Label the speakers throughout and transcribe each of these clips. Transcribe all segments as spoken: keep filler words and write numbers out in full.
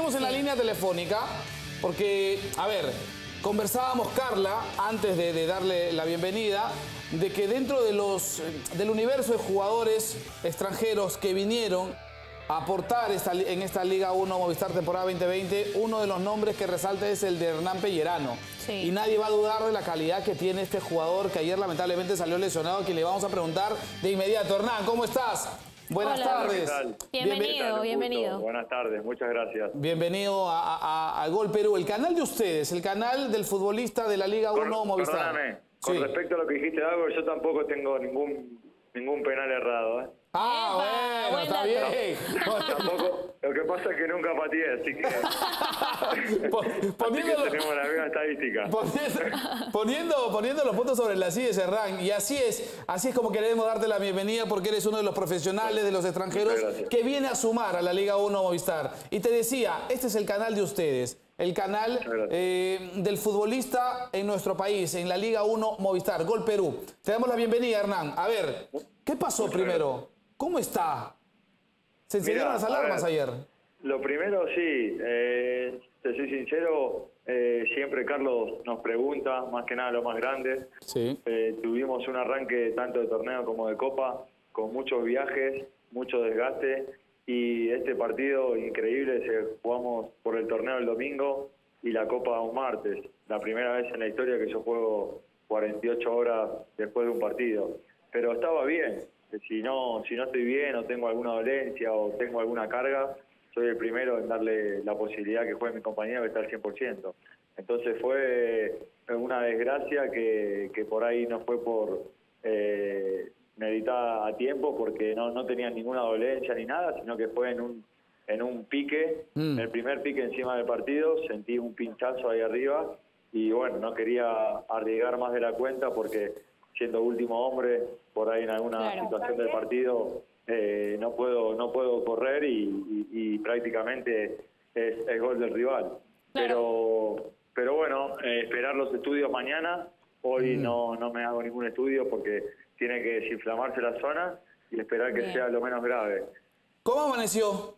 Speaker 1: tenemos en la línea telefónica porque, a ver, conversábamos, Carla, antes de, de darle la bienvenida, de que dentro de los, del universo de jugadores extranjeros que vinieron a aportar esta, en esta Liga uno Movistar temporada veinte veinte, uno de los nombres que resalta es el de Hernán Pellerano. Sí. Y nadie va a dudar de la calidad que tiene este jugador que ayer lamentablemente salió lesionado, a quien le vamos a preguntar de inmediato. Hernán, ¿cómo estás? Buenas
Speaker 2: Hola.
Speaker 1: tardes.
Speaker 2: Bienvenido, bienvenido.
Speaker 3: Buenas tardes, muchas gracias.
Speaker 1: Bienvenido a, a, a Gol Perú, el canal de ustedes, el canal del futbolista de la Liga uno Movistar.
Speaker 3: Perdóname, con sí. respecto a lo que dijiste de algo, yo tampoco tengo ningún, ningún penal errado, ¿eh?
Speaker 1: Ah, bueno, está bien.
Speaker 3: Tampoco, lo que pasa es que nunca pateé, así que,
Speaker 1: poniendo,
Speaker 3: así que tenemos la misma estadística.
Speaker 1: Poniendo, poniendo, poniendo los puntos sobre las sillas, Hernán, y así es, así es como queremos darte la bienvenida porque eres uno de los profesionales de los extranjeros que viene a sumar a la Liga uno Movistar. Y te decía, este es el canal de ustedes. El canal eh, del futbolista en nuestro país, en la Liga uno Movistar, Gol Perú. Te damos la bienvenida, Hernán. A ver, ¿qué pasó primero? ¿Cómo está? ¿Se encendieron las alarmas ayer?
Speaker 3: Lo primero, sí. Eh, te soy sincero, eh, siempre Carlos nos pregunta, más que nada lo más grande. Sí. Eh, tuvimos un arranque tanto de torneo como de copa, con muchos viajes, mucho desgaste. Y este partido increíble, se jugamos por el torneo el domingo y la copa un martes. La primera vez en la historia que yo juego cuarenta y ocho horas después de un partido. Pero estaba bien. Si no, si no estoy bien o tengo alguna dolencia o tengo alguna carga, soy el primero en darle la posibilidad que juegue mi compañero que está al cien por ciento. Entonces fue una desgracia que, que por ahí no fue por eh, meditada a tiempo porque no, no tenía ninguna dolencia ni nada, sino que fue en un, en un pique, mm. el primer pique encima del partido, sentí un pinchazo ahí arriba y bueno, no quería arriesgar más de la cuenta porque siendo último hombre, por ahí en alguna claro. situación del partido, eh, no puedo no puedo correr y, y, y prácticamente es, es gol del rival. Claro. Pero pero bueno, eh, esperar los estudios mañana. Hoy mm. no, no me hago ningún estudio porque tiene que desinflamarse la zona y esperar que Bien. sea lo menos grave.
Speaker 1: ¿Cómo amaneció?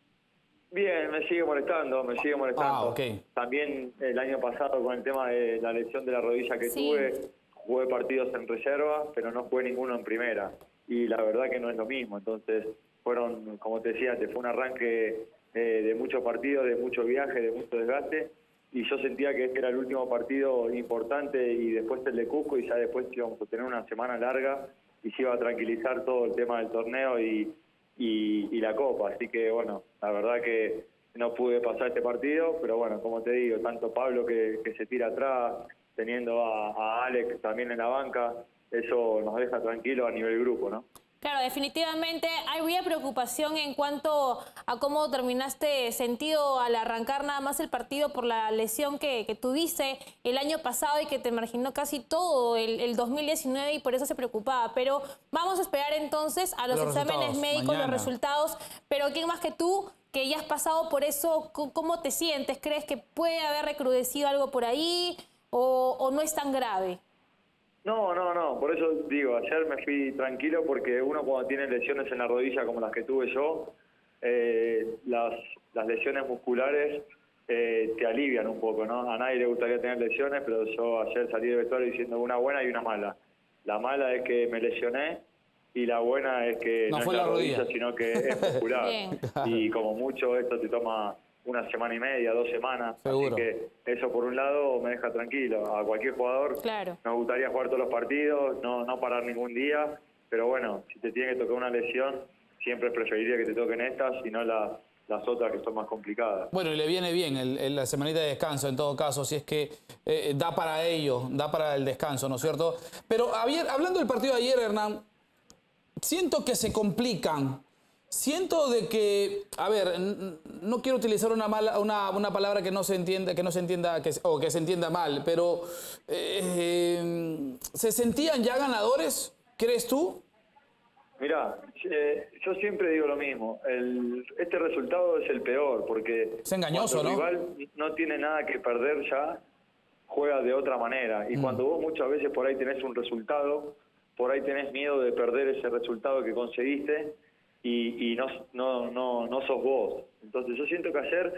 Speaker 3: Bien, me sigue molestando, me sigue molestando.
Speaker 1: Ah, okay.
Speaker 3: También el año pasado con el tema de la lesión de la rodilla que sí. tuve, jugué partidos en reserva, pero no jugué ninguno en primera. Y la verdad que no es lo mismo. Entonces, fueron, como te decía, te fue un arranque eh, de muchos partidos, de mucho viaje, de mucho desgaste. Y yo sentía que este era el último partido importante y después el de Cusco y ya después íbamos a tener una semana larga y se iba a tranquilizar todo el tema del torneo y, y, y la Copa. Así que, bueno, la verdad que no pude pasar este partido, pero bueno, como te digo, tanto Pablo que, que se tira atrás, teniendo a, a Alex también en la banca, eso nos deja tranquilos a nivel grupo, ¿no?
Speaker 2: Claro, definitivamente había preocupación en cuanto a cómo terminaste sentido al arrancar nada más el partido por la lesión que, que tuviste el año pasado y que te marginó casi todo el, el dos mil diecinueve y por eso se preocupaba. Pero vamos a esperar entonces a los, los exámenes médicos, mañana. los resultados. Pero ¿quién más que tú, que ya has pasado por eso, cómo te sientes? ¿Crees que puede haber recrudecido algo por ahí o, o no es tan grave?
Speaker 3: No, no, no, por eso digo, ayer me fui tranquilo porque uno cuando tiene lesiones en la rodilla como las que tuve yo, eh, las, las lesiones musculares eh, te alivian un poco, ¿no? A nadie le gustaría tener lesiones, pero yo ayer salí del vestuario diciendo una buena y una mala. La mala es que me lesioné y la buena es que
Speaker 1: no,
Speaker 3: no
Speaker 1: fue
Speaker 3: es la,
Speaker 1: la
Speaker 3: rodilla,
Speaker 1: rodilla,
Speaker 3: sino que es muscular. Y como mucho esto te toma una semana y media, dos semanas.
Speaker 1: Seguro.
Speaker 3: Así que eso por un lado me deja tranquilo. A cualquier jugador
Speaker 2: claro.
Speaker 3: nos gustaría jugar todos los partidos, no, no parar ningún día, pero bueno, si te tiene que tocar una lesión, siempre preferiría que te toquen estas y no la, las otras que son más complicadas.
Speaker 1: Bueno, y le viene bien el, el, la semanita de descanso en todo caso, si es que eh, da para ello, da para el descanso, ¿no es cierto? Pero ayer, hablando del partido de ayer, Hernán, siento que se complican. Siento de que, a ver, no quiero utilizar una mala, una, una palabra que no se entienda, que no se entienda, que, o que se entienda mal, pero eh, ¿se sentían ya ganadores, crees tú?
Speaker 3: Mirá, eh, yo siempre digo lo mismo, el, este resultado es el peor, porque
Speaker 1: es engañoso,
Speaker 3: cuando el
Speaker 1: ¿no?
Speaker 3: rival no tiene nada que perder ya, juega de otra manera, y mm. cuando vos muchas veces por ahí tenés un resultado, por ahí tenés miedo de perder ese resultado que conseguiste, y, y no, no, no, no sos vos. Entonces yo siento que ayer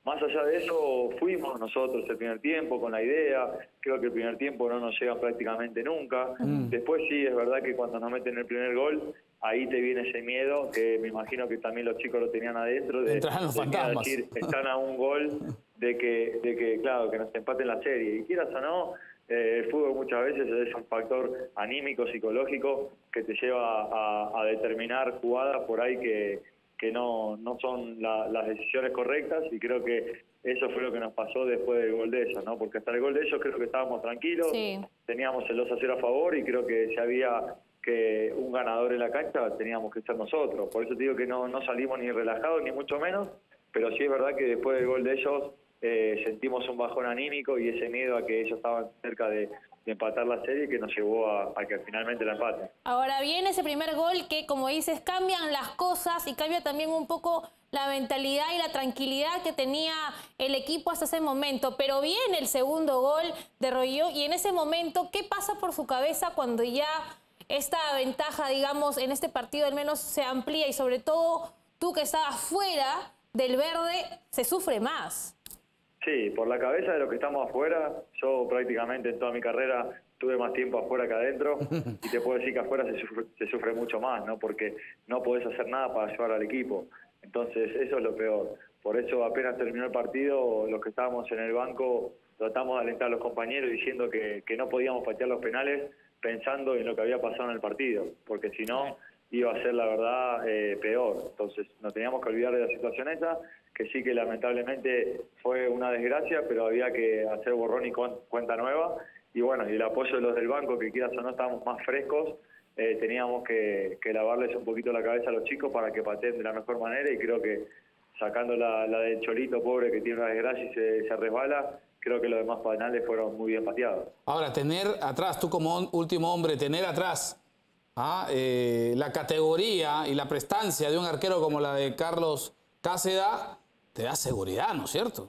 Speaker 3: más allá de eso, fuimos nosotros el primer tiempo con la idea. Creo que el primer tiempo no nos llega prácticamente nunca. Mm. Después sí, es verdad que cuando nos meten el primer gol, ahí te viene ese miedo, que me imagino que también los chicos lo tenían adentro. De,
Speaker 1: Entran los
Speaker 3: de
Speaker 1: fantasmas.
Speaker 3: Decir, están a un gol de que, de que, claro, que nos empaten la serie. Y quieras o no, eh, el fútbol muchas veces es un factor anímico, psicológico, que te lleva a, a determinar jugadas por ahí que, que no, no son la, las decisiones correctas, y creo que eso fue lo que nos pasó después del gol de ellos, ¿no? Porque hasta el gol de ellos creo que estábamos tranquilos, sí. Teníamos el dos a cero a favor, y creo que si había que un ganador en la cancha teníamos que ser nosotros. Por eso te digo que no, no salimos ni relajados ni mucho menos, pero sí es verdad que después del gol de ellos eh, sentimos un bajón anímico y ese miedo a que ellos estaban cerca de, de empatar la serie, que nos llevó a, a que finalmente la empaten.
Speaker 2: Ahora viene ese primer gol que, como dices, cambian las cosas y cambia también un poco la mentalidad y la tranquilidad que tenía el equipo hasta ese momento. Pero viene el segundo gol de Royo, y en ese momento, ¿qué pasa por su cabeza cuando ya esta ventaja, digamos, en este partido al menos se amplía, y sobre todo tú que estabas fuera del verde, se sufre más?
Speaker 3: Sí, por la cabeza de los que estamos afuera. Yo prácticamente en toda mi carrera tuve más tiempo afuera que adentro, y te puedo decir que afuera se sufre, se sufre mucho más, ¿no? Porque no podés hacer nada para ayudar al equipo. Entonces eso es lo peor. Por eso apenas terminó el partido, los que estábamos en el banco tratamos de alentar a los compañeros diciendo que, que no podíamos patear los penales, pensando en lo que había pasado en el partido, porque si no iba a ser la verdad eh, peor. Entonces nos teníamos que olvidar de la situación esa, que sí que lamentablemente fue una desgracia, pero había que hacer borrón y cuenta nueva. Y bueno, y el apoyo de los del banco, que quieras o no estábamos más frescos, eh, teníamos que, que lavarles un poquito la cabeza a los chicos para que pateen de la mejor manera, y creo que sacando la, la del Cholito, pobre, que tiene una desgracia y se, se resbala, creo que los demás penales fueron muy bien pateados.
Speaker 1: Ahora, tener atrás, tú como último hombre, tener atrás ¿ah? eh, la categoría y la prestancia de un arquero como la de Carlos Cáceda, te da seguridad, ¿no es cierto?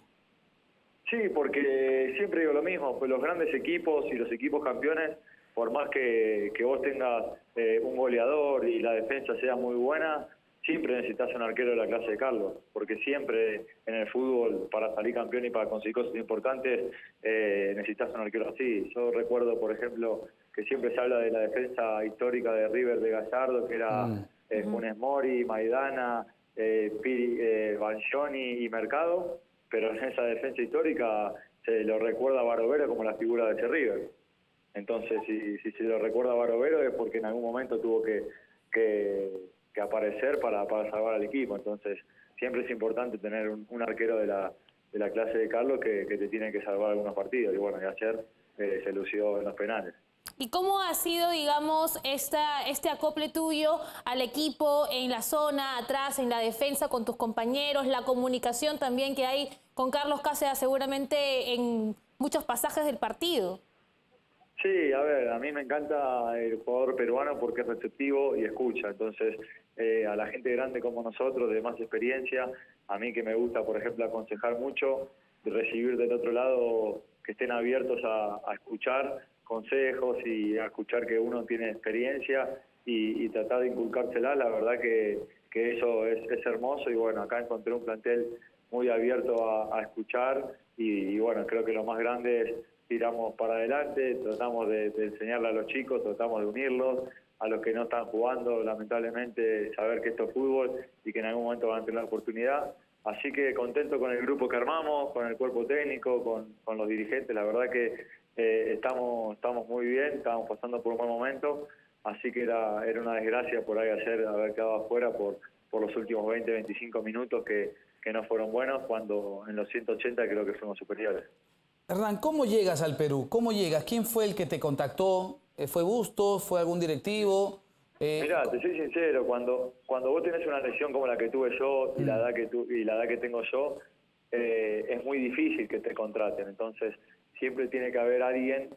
Speaker 3: Sí, porque siempre digo lo mismo, pues los grandes equipos y los equipos campeones, por más que, que vos tengas eh, un goleador y la defensa sea muy buena, siempre necesitas un arquero de la clase de Carlos, porque siempre en el fútbol, para salir campeón y para conseguir cosas importantes, eh, necesitas un arquero así. Yo recuerdo, por ejemplo, que siempre se habla de la defensa histórica de River de Gallardo, que era mm. eh, Funes Mori, Maidana, eh, Piri, eh, Banchoni y Mercado, pero en esa defensa histórica se lo recuerda a Barovero como la figura de ese River. Entonces, si, si se lo recuerda a Barovero es porque en algún momento tuvo que... que que aparecer para, para salvar al equipo. Entonces siempre es importante tener un, un arquero de la, de la clase de Carlos que, que te tiene que salvar algunos partidos, y bueno, y ayer eh, se lució en los penales.
Speaker 2: ¿Y cómo ha sido, digamos, esta, este acople tuyo al equipo en la zona, atrás, en la defensa, con tus compañeros, la comunicación también que hay con Carlos Cáceda seguramente en muchos pasajes del partido?
Speaker 3: Sí, a ver, a mí me encanta el jugador peruano porque es receptivo y escucha. Entonces, eh, a la gente grande como nosotros, de más experiencia, a mí que me gusta, por ejemplo, aconsejar mucho, recibir del otro lado que estén abiertos a, a escuchar consejos y a escuchar que uno tiene experiencia y, y tratar de inculcársela, la verdad que, que eso es, es hermoso. Y bueno, acá encontré un plantel muy abierto a, a escuchar y, y bueno, creo que lo más grande es tiramos para adelante, tratamos de, de enseñarle a los chicos, tratamos de unirlos, a los que no están jugando, lamentablemente, saber que esto es fútbol y que en algún momento van a tener la oportunidad. Así que contento con el grupo que armamos, con el cuerpo técnico, con, con los dirigentes. La verdad que eh, estamos, estamos muy bien, estamos pasando por un buen momento, así que era, era una desgracia por ahí ayer haber quedado afuera por, por los últimos veinte, veinticinco minutos que, que no fueron buenos, cuando en los ciento ochenta creo que fuimos superiores.
Speaker 1: Hernán, ¿cómo llegas al Perú? ¿Cómo llegas? ¿Quién fue el que te contactó? ¿Fue Bustos? ¿Fue algún directivo?
Speaker 3: Eh... Mirá, te soy sincero, cuando, cuando vos tenés una lesión como la que tuve yo y, mm. la, edad que tu, y la edad que tengo yo, eh, es muy difícil que te contraten. Entonces, siempre tiene que haber alguien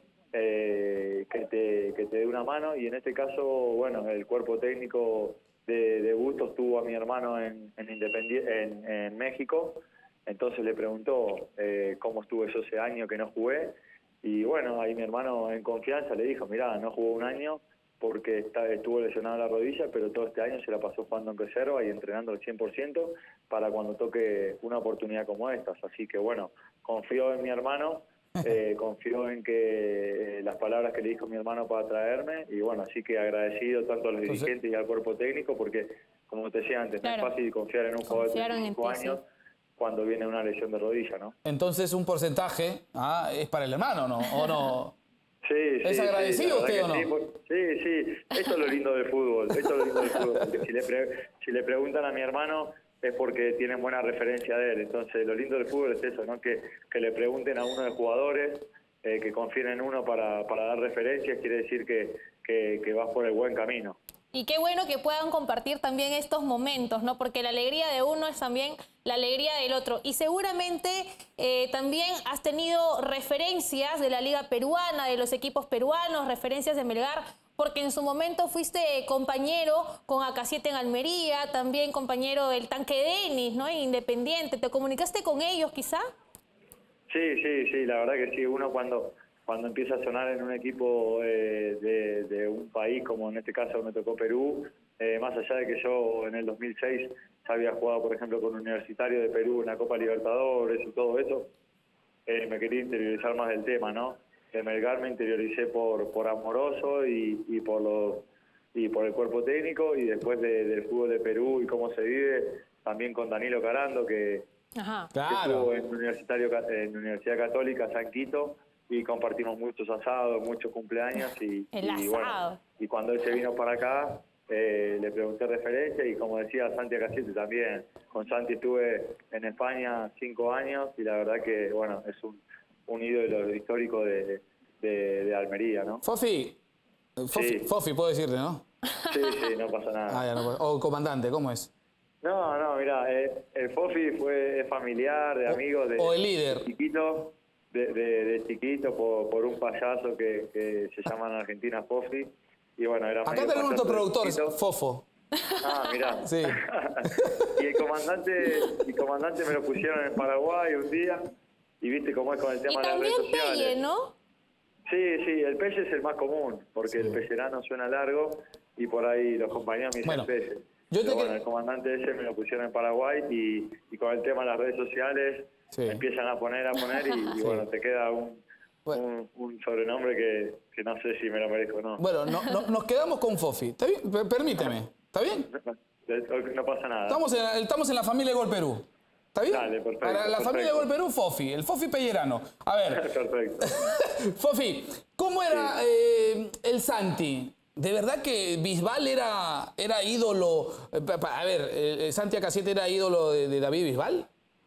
Speaker 3: eh, que, te, que te dé una mano, y en este caso, bueno, el cuerpo técnico de, de Bustos tuvo a mi hermano en, en, Independi- en, en México. Entonces le preguntó eh, cómo estuve yo ese año que no jugué, y bueno, ahí mi hermano en confianza le dijo, mirá, no jugó un año, porque está, estuvo lesionado la rodilla, pero todo este año se la pasó jugando en reserva y entrenando al cien por ciento para cuando toque una oportunidad como estas. Así que bueno, confío en mi hermano, eh, confío en que eh, las palabras que le dijo mi hermano para traerme, y bueno, así que agradecido tanto a los
Speaker 1: Entonces,
Speaker 3: dirigentes y al cuerpo técnico, porque como te decía antes, claro, no es fácil confiar en un jugador de veinticinco años cuando viene una lesión de rodilla, ¿no?
Speaker 1: Entonces un porcentaje ah, es para el hermano, ¿no? ¿O no?
Speaker 3: Sí,
Speaker 1: ¿Es
Speaker 3: sí,
Speaker 1: agradecido
Speaker 3: sí,
Speaker 1: usted o no?
Speaker 3: Sí, por, sí, sí, esto es lo lindo del fútbol, esto es lo lindo del fútbol, porque si le, pre, si le preguntan a mi hermano es porque tienen buena referencia de él, entonces lo lindo del fútbol es eso, ¿no? Que, que le pregunten a uno de jugadores, eh, que confíen en uno para, para dar referencias, quiere decir que, que, que vas por el buen camino.
Speaker 2: Y qué bueno que puedan compartir también estos momentos, ¿no? Porque la alegría de uno es también la alegría del otro. Y seguramente eh, también has tenido referencias de la Liga Peruana, de los equipos peruanos, referencias de Melgar, porque en su momento fuiste compañero con A K siete en Almería, también compañero del Tanque Denis, ¿no? En Independiente. ¿Te comunicaste con ellos quizá?
Speaker 3: Sí, sí, sí, la verdad que sí. Uno cuando... cuando empieza a sonar en un equipo eh, de, de un país, como en este caso me tocó Perú, eh, más allá de que yo en el dos mil seis ya había jugado, por ejemplo, con Universitario de Perú en la Copa Libertadores y todo eso, eh, me quería interiorizar más del tema, ¿no? De Melgar me interioricé por, por Amoroso y, y, por los, y por el cuerpo técnico, y después de, del fútbol de Perú y cómo se vive, también con Danilo Carando, que,
Speaker 2: Ajá.
Speaker 3: que
Speaker 1: Claro.
Speaker 3: estuvo en, Universitario, en Universidad Católica, San Quito, y compartimos muchos asados, muchos cumpleaños, y,
Speaker 2: El
Speaker 3: y
Speaker 2: asado.
Speaker 3: bueno, y cuando él se vino para acá, eh, le pregunté referencia, y como decía Santi A K siete también, con Santi estuve en España cinco años, y la verdad que, bueno, es un, un ídolo histórico de, de, de Almería, ¿no?
Speaker 1: Fofi, Fofi,
Speaker 3: Sí.
Speaker 1: Fofi puedo decirle, ¿no?
Speaker 3: Sí, sí, no pasa nada.
Speaker 1: Ah, ya no puedo. O comandante, ¿cómo es?
Speaker 3: No, no, mira, eh, el Fofi fue es familiar, de amigos, de,
Speaker 1: o el líder.
Speaker 3: de chiquito, de, de, de chiquito por, por un payaso que, que se llama en Argentina Fofi, y bueno, era
Speaker 1: Acá
Speaker 3: medio
Speaker 1: tenemos
Speaker 3: payaso
Speaker 1: otro
Speaker 3: de
Speaker 1: productor,
Speaker 3: chiquito.
Speaker 1: Fofo.
Speaker 3: Ah, mirá.
Speaker 1: Sí.
Speaker 3: Y el comandante, el comandante me lo pusieron en Paraguay un día, y viste cómo es con el tema
Speaker 2: Y
Speaker 3: de las redes
Speaker 2: también
Speaker 3: sociales.
Speaker 2: Pelle, ¿no?
Speaker 3: Sí, sí, el Pelle es el más común, porque
Speaker 1: Sí.
Speaker 3: el pellerano suena largo, y por ahí los compañeros me dicen
Speaker 1: Bueno,
Speaker 3: Pelle.
Speaker 1: yo te
Speaker 3: Pero
Speaker 1: que-
Speaker 3: bueno, el comandante ese me lo pusieron en Paraguay, y, y con el tema de las redes sociales
Speaker 1: Sí.
Speaker 3: me empiezan a poner, a poner, y, y
Speaker 1: Sí.
Speaker 3: bueno, te queda un,
Speaker 1: Bueno.
Speaker 3: un, un sobrenombre que, que no sé si me lo merezco o no.
Speaker 1: Bueno, no, no- nos quedamos con Fofi. ¿Está bien? Per- Permíteme. ¿Está bien?
Speaker 3: No pasa nada.
Speaker 1: Estamos en, la- estamos en la familia Gol Perú. ¿Está bien?
Speaker 3: Dale, perfecto,
Speaker 1: Para la
Speaker 3: perfecto.
Speaker 1: familia Gol Perú, Fofi. El Fofi Pellerano. A ver,
Speaker 3: Perfecto.
Speaker 1: Fofi, ¿cómo era eh, el Santi? ¿De verdad que Bisbal era, era ídolo? eh, pa- pa- A ver, eh, ¿Santi A K siete era ídolo de, de David Bisbal?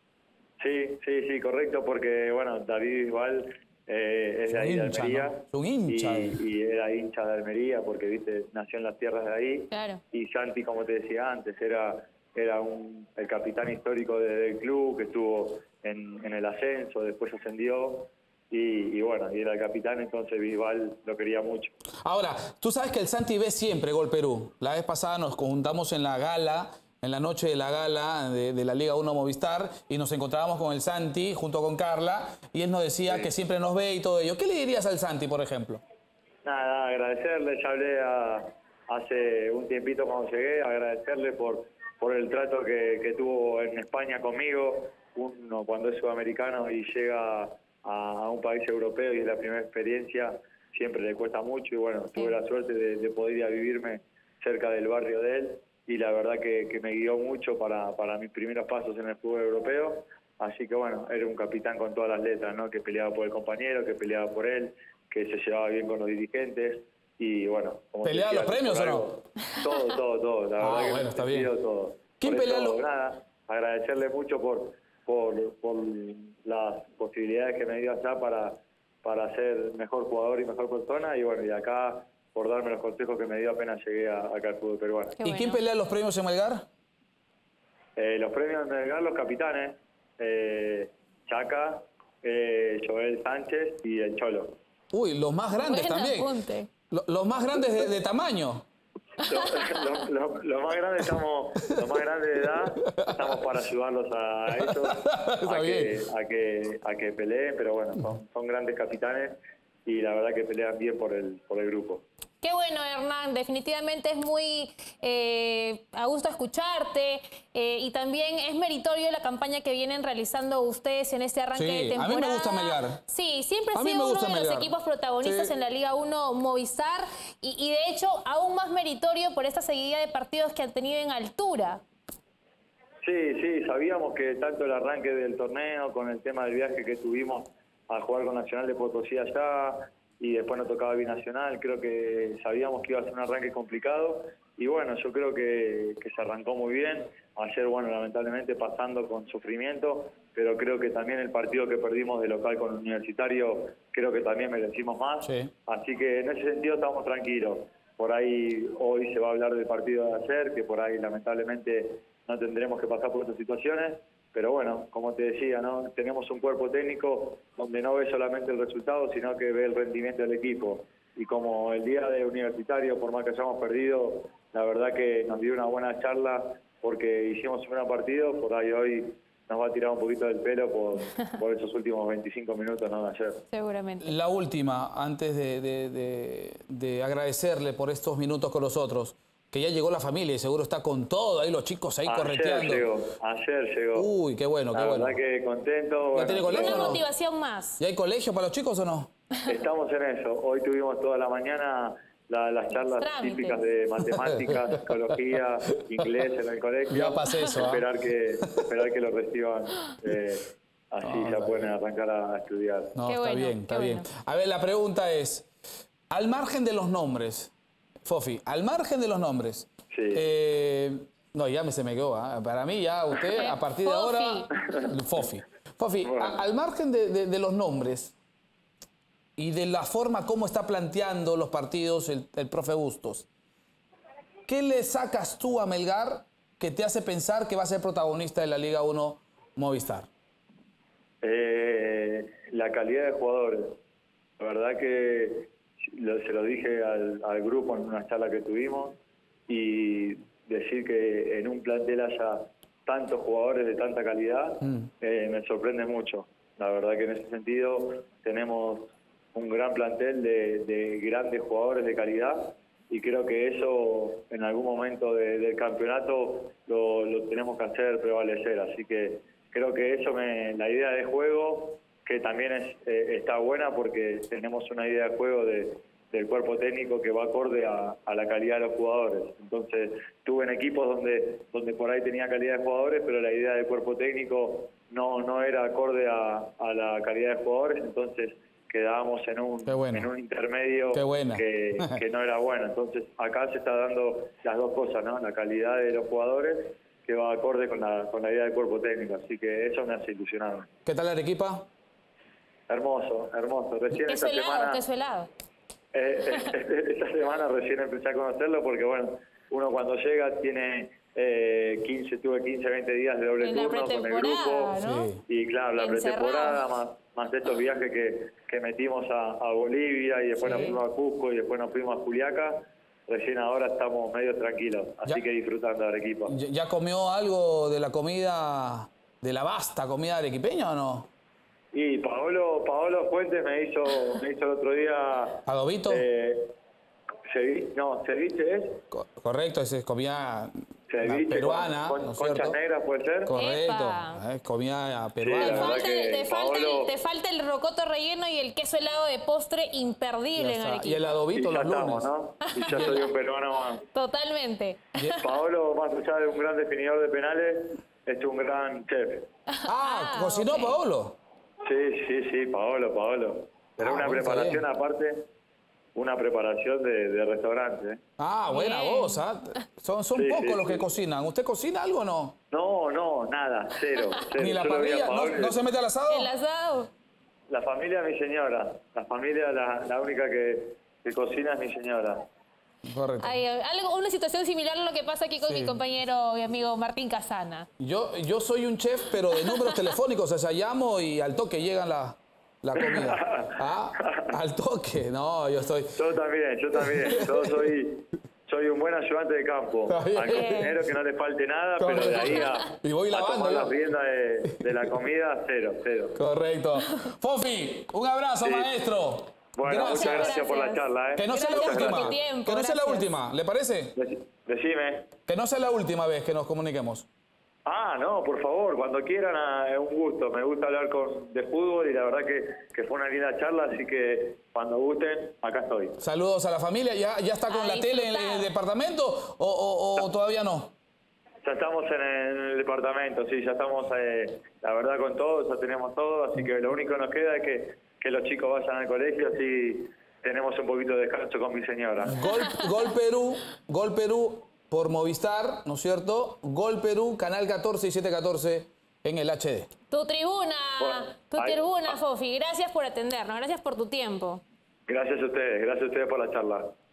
Speaker 3: Sí, sí, sí, correcto, porque bueno, David Bisbal eh, es de
Speaker 1: un
Speaker 3: ahí de
Speaker 1: hincha,
Speaker 3: Almería.
Speaker 1: ¿no? Es un hincha.
Speaker 3: Y, y era hincha de Almería porque, viste, nació en las tierras de ahí.
Speaker 2: Claro.
Speaker 3: Y Santi, como te decía antes, era era un, el capitán histórico de- del club, que estuvo en, en el ascenso, después ascendió. Y, y bueno, y era el capitán, entonces Bisbal lo quería mucho.
Speaker 1: Ahora, tú sabes que el Santi ve siempre Gol Perú. La vez pasada nos juntamos en la gala, en la noche de la gala de, de la Liga uno Movistar, y nos encontrábamos con el Santi junto con Carla, y él nos decía
Speaker 3: Sí.
Speaker 1: que siempre nos ve y todo ello. ¿Qué le dirías al Santi, por ejemplo?
Speaker 3: Nada, agradecerle, ya hablé a- hace un tiempito cuando llegué, agradecerle por, por el trato que, que tuvo en España conmigo. Uno cuando es sudamericano y llega a, a un país europeo y es la primera experiencia, siempre le cuesta mucho, y bueno, tuve la suerte de, de poder ir a vivirme cerca del barrio de él, y la verdad que, que me guió mucho para, para mis primeros pasos en el fútbol europeo. Así que bueno, era un capitán con todas las letras, ¿no? Que peleaba por el compañero, que peleaba por él, que se llevaba bien con los dirigentes, y bueno... como te
Speaker 1: ¿Pelea
Speaker 3: decía,
Speaker 1: los premios
Speaker 3: por
Speaker 1: o no?
Speaker 3: algo- Todo, todo, todo. La
Speaker 1: Ah,
Speaker 3: verdad que
Speaker 1: bueno,
Speaker 3: me
Speaker 1: está
Speaker 3: he
Speaker 1: bien.
Speaker 3: sentido todo.
Speaker 1: ¿Quién
Speaker 3: Por
Speaker 1: pelea
Speaker 3: eso,
Speaker 1: los-
Speaker 3: nada, agradecerle mucho por, por, por las posibilidades que me dio allá para, para ser mejor jugador y mejor persona, y bueno, y acá por darme los consejos que me dio apenas llegué a, acá al fútbol peruano.
Speaker 2: Qué
Speaker 1: ¿Y
Speaker 2: bueno.
Speaker 1: quién pelea los premios en Melgar?
Speaker 3: Eh, los premios de Melgar, los capitanes, eh, Chaca, eh, Joel Sánchez y el Cholo.
Speaker 1: Uy, los más grandes
Speaker 2: Buen
Speaker 1: también.
Speaker 2: apunte.
Speaker 1: Lo- Los más grandes de, de tamaño.
Speaker 3: Los lo, lo, lo más grandes estamos, los más grandes de edad, estamos para ayudarlos a ellos
Speaker 1: Está
Speaker 3: a que,
Speaker 1: bien.
Speaker 3: a que a que peleen, pero bueno, son, son grandes capitanes, y la verdad que pelean bien por el por el grupo.
Speaker 2: Qué bueno, Hernán. Definitivamente es muy eh, a gusto escucharte eh, y también es meritorio la campaña que vienen realizando ustedes en este arranque
Speaker 1: sí,
Speaker 2: de temporada.
Speaker 1: A mí me gusta Melgar.
Speaker 2: Sí, siempre ha
Speaker 1: a
Speaker 2: sido uno de
Speaker 1: Melgar.
Speaker 2: los equipos protagonistas sí. en la Liga uno Movistar y, y de hecho aún más meritorio por esta seguidilla de partidos que han tenido en altura.
Speaker 3: Sí, sí, sabíamos que tanto el arranque del torneo con el tema del viaje que tuvimos a jugar con Nacional de Potosí allá y después nos tocaba Binacional, creo que sabíamos que iba a ser un arranque complicado y bueno, yo creo que, que se arrancó muy bien. Ayer, bueno, lamentablemente pasando con sufrimiento, pero creo que también el partido que perdimos de local con Universitario, creo que también merecimos más. Sí. Así que en ese sentido estamos tranquilos. Por ahí hoy se va a hablar del partido de ayer, que por ahí lamentablemente no tendremos que pasar por estas situaciones. Pero bueno, como te decía, ¿no? Tenemos un cuerpo técnico donde no ve solamente el resultado, sino que ve el rendimiento del equipo. Y como el día de Universitario, por más que hayamos perdido, la verdad que nos dio una buena charla porque hicimos un gran partido. Por ahí hoy nos va a tirar un poquito del pelo por, por esos últimos veinticinco minutos, ¿no? De ayer.
Speaker 2: Seguramente.
Speaker 1: La última, antes de, de, de, de agradecerle por estos minutos con nosotros, que ya llegó la familia y seguro está con todo, ahí los chicos ahí
Speaker 3: ayer
Speaker 1: correteando.
Speaker 3: Llegó, ayer llegó.
Speaker 1: Uy, qué bueno, qué
Speaker 3: la
Speaker 1: bueno.
Speaker 3: La verdad que contento.
Speaker 1: ¿Ya
Speaker 3: bueno,
Speaker 1: tiene colegio
Speaker 2: Una
Speaker 1: o no?
Speaker 2: motivación más.
Speaker 1: ¿Y hay colegio para los chicos o no?
Speaker 3: Estamos en eso. Hoy tuvimos toda la mañana la, las charlas
Speaker 2: Trámites.
Speaker 3: típicas de matemáticas, psicología, inglés en el colegio.
Speaker 1: Ya pasé eso, ¿eh?
Speaker 3: Esperar que, esperar que lo reciban. Eh, así
Speaker 1: no,
Speaker 3: ya
Speaker 1: no,
Speaker 3: pueden arrancar a, a estudiar.
Speaker 1: No,
Speaker 2: qué
Speaker 1: está
Speaker 2: bueno,
Speaker 1: bien, está
Speaker 2: qué
Speaker 1: bien.
Speaker 2: bueno.
Speaker 1: A ver, la pregunta es, al margen de los nombres, Fofi, al margen de los nombres,
Speaker 3: Sí.
Speaker 1: eh, no, ya me se me quedó, ¿eh? Para mí ya usted, a partir de ahora, Fofi. Fofi,
Speaker 3: Bueno.
Speaker 1: a, al margen de, de, de los nombres y de la forma como está planteando los partidos el, el profe Bustos, ¿qué le sacas tú a Melgar que te hace pensar que va a ser protagonista de la Liga uno Movistar?
Speaker 3: Eh, la calidad de jugadores. La verdad que lo, se lo dije al, al grupo en una charla que tuvimos y decir que en un plantel haya tantos jugadores de tanta calidad mm. eh, me sorprende mucho. La verdad que en ese sentido tenemos un gran plantel de, de grandes jugadores de calidad y creo que eso en algún momento de, del campeonato lo, lo tenemos que hacer prevalecer. Así que creo que eso, me, la idea de juego, que también es, eh, está buena porque tenemos una idea de juego de, del cuerpo técnico que va acorde a, a la calidad de los jugadores. Entonces, estuve en equipos donde, donde por ahí tenía calidad de jugadores, pero la idea del cuerpo técnico no, no era acorde a, a la calidad de jugadores, entonces quedábamos en un,
Speaker 1: bueno.
Speaker 3: en un intermedio que, que no era bueno. Entonces, acá se está dando las dos cosas, ¿no? La calidad de los jugadores que va acorde con la, con la idea del cuerpo técnico. Así que eso me hace ilusionar.
Speaker 1: ¿Qué tal Arequipa?
Speaker 3: Hermoso, hermoso. Recién
Speaker 2: ¿Qué
Speaker 3: esta
Speaker 2: helado,
Speaker 3: semana...
Speaker 2: ¿Qué helado?
Speaker 3: Eh, esta semana recién empecé a conocerlo porque, bueno, uno cuando llega tiene eh, quince, tuve quince, veinte días de doble
Speaker 2: en
Speaker 3: turno con el grupo.
Speaker 2: ¿no?
Speaker 1: Sí.
Speaker 3: Y claro, la pretemporada, más, más de estos viajes que, que metimos a, a Bolivia y después sí. nos fuimos a Cusco y después nos fuimos a Juliaca. Recién ahora estamos medio tranquilos, así ya, que disfrutando de Arequipa.
Speaker 1: ¿Ya comió algo de la comida, de la vasta comida arequipeña o no?
Speaker 3: Y Paolo, Paolo Fuentes me hizo, me hizo el otro día...
Speaker 1: ¿Adobito?
Speaker 3: Eh, ceviche, no, ceviche es.
Speaker 1: Co correcto, es comida
Speaker 3: ceviche,
Speaker 1: peruana,
Speaker 3: con, con,
Speaker 1: ¿no es
Speaker 3: conchas
Speaker 1: cierto?
Speaker 3: negras, ¿puede ser?
Speaker 1: Correcto, es comida peruana.
Speaker 3: Sí,
Speaker 2: te, falta,
Speaker 3: que
Speaker 2: te, falta
Speaker 3: Paolo...
Speaker 2: el, te falta el rocoto relleno y el queso helado de postre imperdible en Arequipa.
Speaker 1: Y el adobito
Speaker 3: y ya
Speaker 1: los
Speaker 3: estamos,
Speaker 1: lunes.
Speaker 3: ¿no? Y ya soy un peruano más.
Speaker 2: Totalmente.
Speaker 3: Paolo, más allá de un gran definidor de penales, es un gran chef.
Speaker 1: Ah,
Speaker 2: Ah,
Speaker 1: ¿cocinó
Speaker 2: okay.
Speaker 1: Paolo?
Speaker 3: Sí, sí, sí, Paolo, Paolo. Pero
Speaker 1: Ah,
Speaker 3: una
Speaker 1: bueno,
Speaker 3: preparación aparte, una preparación de, de restaurante. ¿eh?
Speaker 1: Ah, buena
Speaker 2: Bien.
Speaker 1: voz, ¿ah? Son, son
Speaker 3: Sí,
Speaker 1: pocos
Speaker 3: sí,
Speaker 1: los que
Speaker 3: sí.
Speaker 1: cocinan. ¿Usted cocina algo o no?
Speaker 3: No, no, nada, cero. cero.
Speaker 1: ¿Ni la
Speaker 3: Yo lo vi a
Speaker 1: parrilla? ¿No,
Speaker 3: Paolo.
Speaker 1: ¿No se mete al asado?
Speaker 2: El asado.
Speaker 3: La familia de mi señora. La familia, la, la única que, que cocina es mi señora.
Speaker 1: Correcto.
Speaker 2: Hay algo, una situación similar a lo que pasa aquí con
Speaker 1: Sí.
Speaker 2: mi compañero y amigo Martín Casana.
Speaker 1: Yo, yo soy un chef, pero de números telefónicos. O sea, llamo y al toque llegan la, la comida. Ah, al toque. No, yo estoy...
Speaker 3: Yo también, yo también. Yo soy, soy un buen ayudante de campo.
Speaker 1: Está bien.
Speaker 3: Al cocinero que no le falte nada, pero de ahí a,
Speaker 1: Y voy
Speaker 3: a
Speaker 1: lavando,
Speaker 3: tomar
Speaker 1: ya.
Speaker 3: la rienda de, de la comida, cero, cero.
Speaker 1: Correcto. Fofi, un abrazo,
Speaker 3: Sí.
Speaker 1: maestro.
Speaker 3: Bueno,
Speaker 1: Gracias.
Speaker 3: muchas gracias, por la charla. ¿eh?
Speaker 1: Que no sea la
Speaker 2: Gracias por
Speaker 1: última.
Speaker 2: tu tiempo,
Speaker 1: que no sea la
Speaker 2: gracias.
Speaker 1: última, ¿le parece?
Speaker 3: Dec- Decime.
Speaker 1: Que no sea la última vez que nos comuniquemos.
Speaker 3: Ah, no, por favor, cuando quieran, ah, es un gusto. Me gusta hablar con, de fútbol y la verdad que, que fue una linda charla, así que cuando gusten, acá estoy.
Speaker 1: Saludos a la familia. ¿Ya, ya está con
Speaker 2: A
Speaker 1: la tele en el
Speaker 2: disfrutar.
Speaker 1: departamento o, o- o todavía no?
Speaker 3: Ya estamos en el departamento, sí, ya estamos, eh, la verdad, con todo, ya tenemos todo, así que lo único que nos queda es que, que los chicos vayan al colegio, así tenemos un poquito de descanso con mi señora.
Speaker 1: Gol, Gol Perú, Gol Perú por Movistar, ¿no es cierto? Gol Perú, Canal catorce y siete catorce en el H D.
Speaker 2: Tu tribuna,
Speaker 3: Bueno,
Speaker 2: tu
Speaker 3: ahí-
Speaker 2: tribuna, Fofi. Gracias por atendernos, gracias por tu tiempo.
Speaker 3: Gracias a ustedes, gracias a ustedes por la charla.